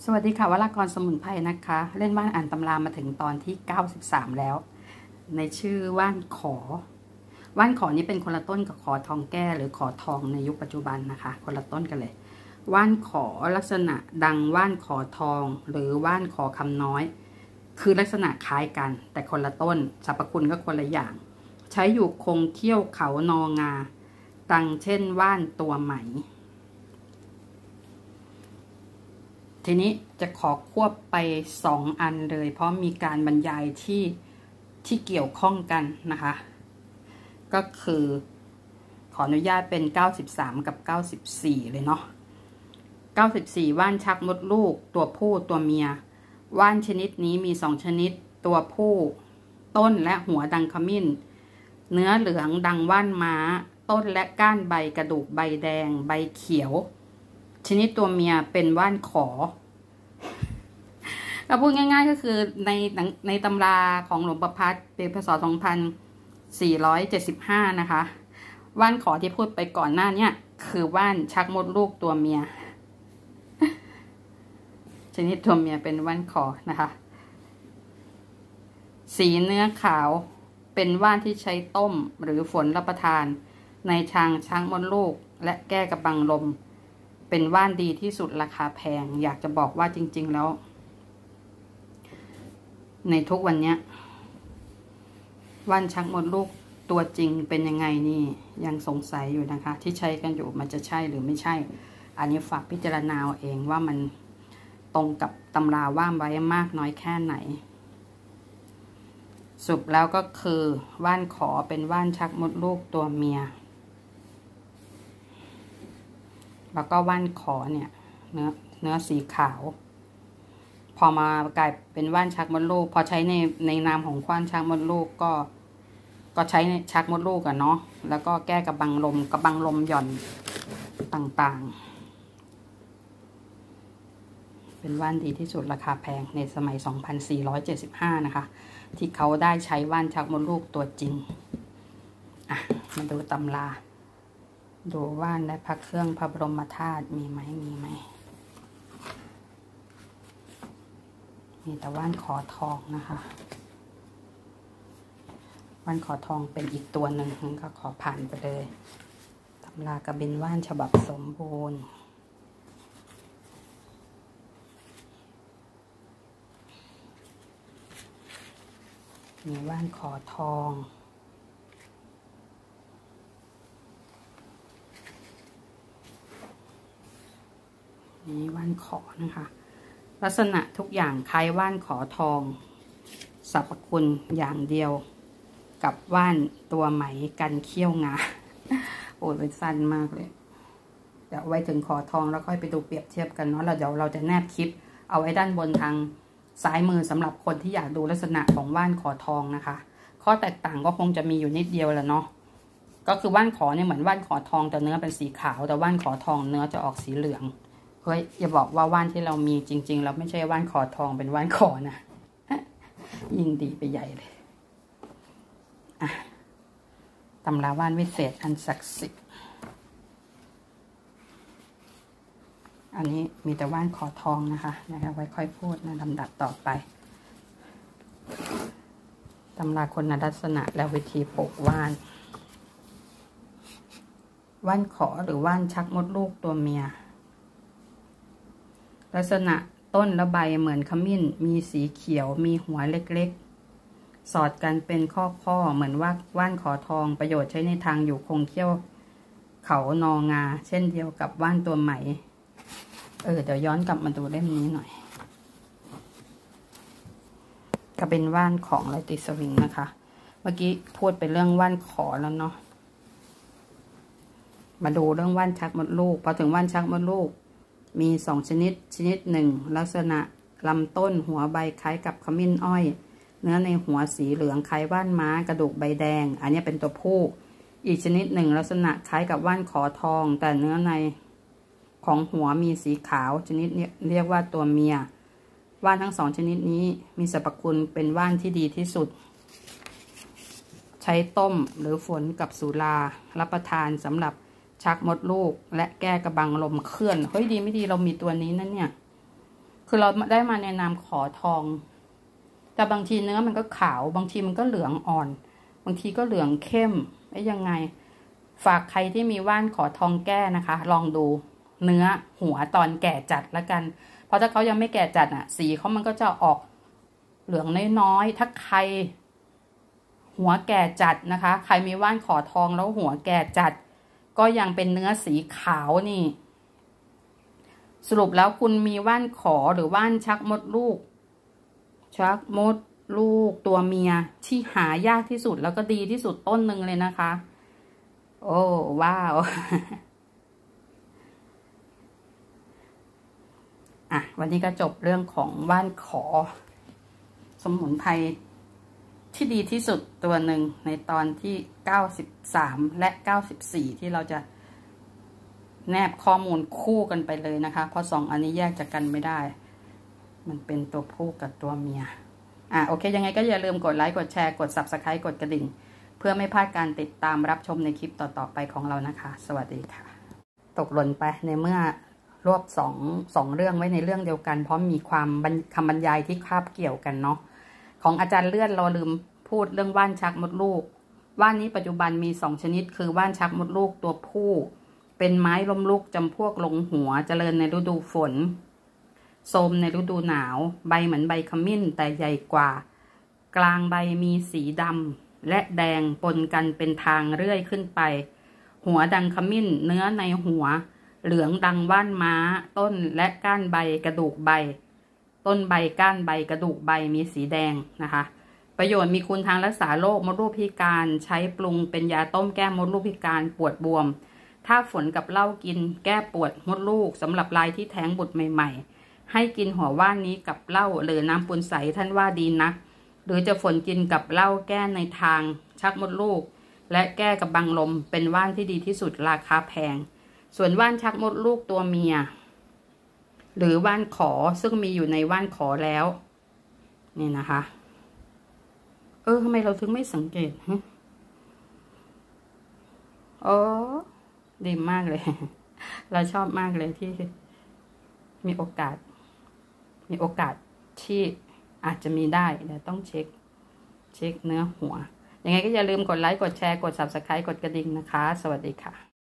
สวัสดีค่ะวรากรสมุนไพรนะคะเล่นว่านอ่านตำรามาถึงตอนที่93แล้วในชื่อว่านขอว่านขอนี้เป็นคนละต้นกับขอทองแก้หรือขอทองในยุคปัจจุบันนะคะคนละต้นกันเลยว่านขอลักษณะดังว่านขอทองหรือว่านขอคำน้อยคือลักษณะคล้ายกันแต่คนละต้นสรรพคุณก็คนละอย่างใช้อยู่คงเขี้ยวเขานองาดังเช่นว่านตัวไหมทีนี้จะขอควบไป2อันเลยเพราะมีการบรรยายที่เกี่ยวข้องกันนะคะก็คือขออนุญาตเป็น93กับ94เลยเนาะ94ว่านชักมดลูกตัวผู้ตัวเมียว่านชนิดนี้มี2ชนิดตัวผู้ต้นและหัวดังขมิ้นเนื้อเหลืองดังว่านม้าต้นและก้านใบกระดูกใบแดงใบเขียวชนิดตัวเมียเป็นว่านขอเราพูดง่ายๆก็คือในตำราของหลวงประพัฒน์ปีพ.ศ. 2475นะคะว่านขอที่พูดไปก่อนหน้านี้คือว่านชักมดลูกตัวเมียชนิดตัวเมียเป็นว่านขอนะคะสีเนื้อขาวเป็นว่านที่ใช้ต้มหรือฝนรับประทานในทางชักมดลูกและแก้กระบังลมเป็นว่านดีที่สุดราคาแพงอยากจะบอกว่าจริงๆแล้วในทุกวันนี้ว่านชักมดลูกตัวจริงเป็นยังไงนี่ยังสงสัยอยู่นะคะที่ใช้กันอยู่มันจะใช่หรือไม่ใช่อันนี้ฝากพิจารณาเองว่ามันตรงกับตำราว่านไว้มากน้อยแค่ไหนสรุปแล้วก็คือว่านขอเป็นว่านชักมดลูกตัวเมียแล้วก็ว่านขอเนี่ยเนื้อสีขาวพอมากลายเป็นว่านชักมดลูกพอใช้ในนามของว่านชักมดลูกก็ใช้ในชักมดลูกอะเนาะแล้วก็แก้กระบังลมหย่อนต่างๆเป็นว่านดีที่สุดราคาแพงในสมัย2475นะคะที่เขาได้ใช้ว่านชักมดลูกตัวจริงอ่ะมาดูตำราดูว่านและพระเครื่องพระบรมธาตุมีไหมมีแต่ว่านขอทองนะคะว่านขอทองเป็นอีกตัวหนึ่งก็ขอผ่านไปเลยตำรากระเบนว่านฉบับสมบูรณ์มีว่านขอทองนี่ว่านขอนะคะลักษณะทุกอย่างคล้ายว่านขอทองสรรพคุณอย่างเดียวกับว่านตัวไหมกันเขี้ยวงาโอ้ยเป็นสั้นมากเลยเดี๋ยวไว้ถึงขอทองแล้วค่อยไปดูเปรียบเทียบกันเนาะแล้วเดี๋ยวเราจะแนบคลิปเอาไว้ด้านบนทางซ้ายมือสำหรับคนที่อยากดูลักษณะของว่านขอทองนะคะข้อแตกต่างก็คงจะมีอยู่นิดเดียวแหละเนาะก็คือว่านขอเนี่ยเหมือนว่านขอทองแต่เนื้อเป็นสีขาวแต่ว่านขอทองเนื้อจะออกสีเหลืองเฮ้ยอย่าบอกว่าว่านที่เรามีจริงๆแล้วไม่ใช่ว่านขอทองเป็นว่านขอนะยิ่งดีไปใหญ่เลยตำราว่านวิเศษอันศักดิ์สิทธิ์อันนี้มีแต่ว่านขอทองนะคะไว้ค่อยพูดในลำดับต่อไปตำราคุณลักษณะและวิธีปลูกว่านขอหรือว่านชักมดลูกตัวเมียลักษณะต้นและใบเหมือนขมิ้นมีสีเขียวมีหัวเล็กๆสอดกันเป็นข้อเหมือนว่านขอทองประโยชน์ใช้ในทางอยู่คงเขี้ยวเขานองาเช่นเดียวกับว่านตัวไหมเดี๋ยวย้อนกลับมาดูเล่มนี้หน่อยก็เป็นว่านของไลติสวิงนะคะเมื่อกี้พูดไปเรื่องว่านขอแล้วเนาะมาดูเรื่องว่านชักมดลูกพอถึงว่านชักมดลูกมี2ชนิดหนึ่งลักษณะลำต้นหัวใบคล้ายกับขมิ้นอ้อยเนื้อในหัวสีเหลืองคล้ายว่านม้ากระดูกใบแดงอันนี้เป็นตัวผู้อีกชนิดหนึ่งลักษณะคล้ายกับว่านขอทองแต่เนื้อในของหัวมีสีขาวชนิดนี้เรียกว่าตัวเมียว่านทั้ง2ชนิดนี้มีสรรพคุณเป็นว่านที่ดีที่สุดใช้ต้มหรือฝนกับสุรารับประทานสำหรับชักมดลูกและแก้กระบังลมเคลื่อนเฮ้ยดีไม่ดีเรามีตัวนี้นั่นเนี่ย คคือเราได้มาในนามขอทองแต่บางทีเนื้อมันก็ขาวบางทีมันก็เหลืองอ่อนบางทีก็เหลืองเข้มยังไงฝากใครที่มีว่านขอทองแก้นะคะลองดูเนื้อหัวตอนแก่จัดแล้วกันเพราะถ้าเขายังไม่แก่จัดอ่ะสีเขามันก็จะออกเหลืองน้อยๆถ้าใครหัวแก่จัดนะคะใครมีว่านขอทองแล้วหัวแก่จัดก็ยังเป็นเนื้อสีขาวนี่สรุปแล้วคุณมีว่านขอหรือว่านชักมดลูกตัวเมียที่หายากที่สุดแล้วก็ดีที่สุดต้นหนึ่งเลยนะคะโอ้ว้าววันนี้ก็จบเรื่องของว่านขอสมุนไพรที่ดีที่สุดตัวหนึ่งในตอนที่93และ94ที่เราจะแนบข้อมูลคู่กันไปเลยนะคะเพราะ2อันนี้แยกจากกันไม่ได้มันเป็นตัวผู้กับตัวเมียโอเคยังไงก็อย่าลืมกดไลค์กดแชร์กด Subscribe กดกระดิ่งเพื่อไม่พลาดการติดตามรับชมในคลิปต่อๆไปของเรานะคะสวัสดีค่ะตกหล่นไปในเมื่อรวบสองเรื่องไว้ในเรื่องเดียวกันเพราะมีความคำบรรยายที่คาบเกี่ยวกันเนาะของอาจารย์เลื่อนเราลืมพูดเรื่องว่านชักมดลูกว่านนี้ปัจจุบันมี2ชนิดคือว่านชักมดลูกตัวผู้เป็นไม้ล้มลุกจำพวกลงหัวเจริญในฤดูฝนโทรมในฤดูหนาวใบเหมือนใบขมิ้นแต่ใหญ่กว่ากลางใบมีสีดำและแดงปนกันเป็นทางเรื่อยขึ้นไปหัวดังขมิ้นเนื้อในหัวเหลืองดังว่านม้าต้นและก้านใบกระดูกใบต้นใบก้านใบกระดูกใบมีสีแดงนะคะประโยชน์มีคุณทางรักษาโรคมดลูกพิการใช้ปรุงเป็นยาต้มแก้มดลูกพิการปวดบวมถ้าฝนกับเหล้ากินแก้ปวดมดลูกสำหรับรายที่แท้งบุตรใหม่ๆให้กินหัวว่านนี้กับเหล้าหรือน้ำปูนใสท่านว่าดีนักหรือจะฝนกินกับเหล้าแก้ในทางชักมดลูกและแก้กับบังลมเป็นว่านที่ดีที่สุดราคาแพงส่วนว่านชักมดลูกตัวเมียหรือว่านขอซึ่งมีอยู่ในว่านขอแล้วนี่นะคะทำไมเราถึงไม่สังเกตดีมากเลยเราชอบมากเลยที่มีโอกาสที่อาจจะมีได้แต่ต้องเช็คเนื้อหัวยังไงก็อย่าลืมกดไลค์กดแชร์กด Subscribe กดกระดิ่งนะคะสวัสดีค่ะ